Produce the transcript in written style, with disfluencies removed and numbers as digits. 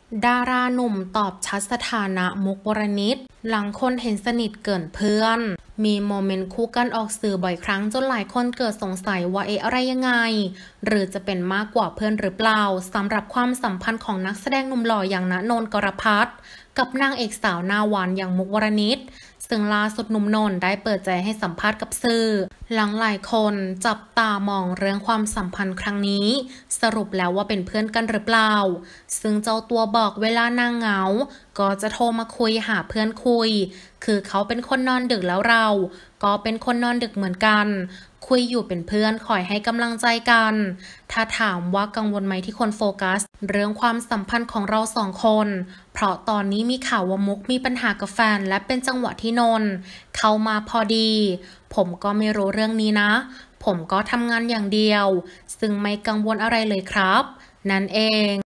ดาราหนุ่มตอบชัดสถานะมุกวรณิตหลังคนเห็นสนิทเกินเพื่อนมีโมเมนต์คู่กันออกสื่อบ่อยครั้งจนหลายคนเกิดสงสัยว่าอะไรยังไงหรือจะเป็นมากกว่าเพื่อนหรือเปล่าสำหรับความสัมพันธ์ของนักแสดงหนุ่มหล่ออย่างณนนท์ กรพัฒน์กับนางเอกสาวหน้าหวานอย่างมุกวรณิตซึ่งล่าสุดหนุ่มนนท์ได้เปิดใจให้สัมภาษณ์กับสื่อหลังหลายคนจับตามองเรื่องความสัมพันธ์ครั้งนี้สรุปแล้วว่าเป็นเพื่อนกันหรือเปล่าซึ่งเจ้าตัวบอกเวลานางเหงาก็จะโทรมาคุยหาเพื่อนคุยคือเขาเป็นคนนอนดึกแล้วเราก็เป็นคนนอนดึกเหมือนกันคุยอยู่เป็นเพื่อนคอยให้กำลังใจกันถ้าถามว่ากังวลไหมที่คนโฟกัสเรื่องความสัมพันธ์ของเราสองคนเพราะตอนนี้มีข่าวว่ามุกมีปัญหากับแฟนและเป็นจังหวะที่นนท์เข้ามาพอดีผมก็ไม่รู้เรื่องนี้นะผมก็ทำงานอย่างเดียวซึ่งไม่กังวลอะไรเลยครับนั่นเอง